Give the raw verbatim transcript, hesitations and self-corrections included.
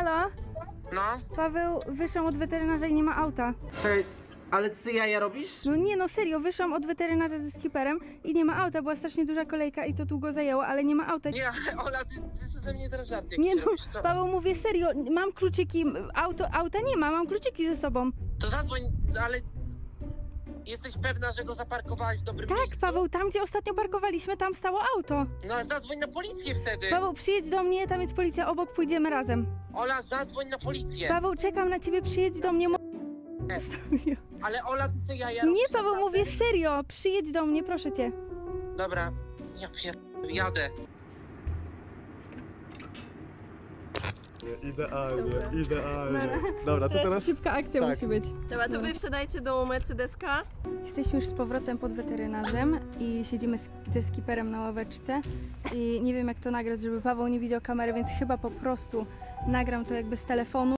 Halo? No? Paweł, wyszłam od weterynarza i nie ma auta. Czekaj, ale ty jaja robisz? No nie, no serio, wyszłam od weterynarza ze skiperem i nie ma auta, była strasznie duża kolejka i to długo zajęło, ale nie ma auta. Nie, ale Ola, ty, ty ze mnie teraz żarty Nie no, robisz, co? Paweł, mówię serio, mam kluczyki, auto, auta nie ma, mam kluczyki ze sobą. To zadzwoń, ale... Jesteś pewna, że go zaparkowałaś w dobrym Tak, miejscu? Paweł, tam gdzie ostatnio parkowaliśmy, tam stało auto. No ale zadzwoń na policję wtedy. Paweł, przyjedź do mnie, tam jest policja obok, pójdziemy razem. Ola, zadzwoń na policję. Paweł, czekam na ciebie, przyjedź do mnie. mo- Ale Ola, ty sobie jaja Nie, robisz, Paweł, naprawdę? mówię serio, przyjedź do mnie, proszę cię. Dobra, ja pier... jadę. Idealnie, idealnie. Dobra. Dobra, to Teraz teraz... szybka akcja tak. musi być. Dobra, to wy wsiadajcie do Mercedeska. Jesteśmy już z powrotem pod weterynarzem i siedzimy z, ze skiperem na ławeczce i nie wiem jak to nagrać, żeby Paweł nie widział kamery, więc chyba po prostu nagram to jakby z telefonu.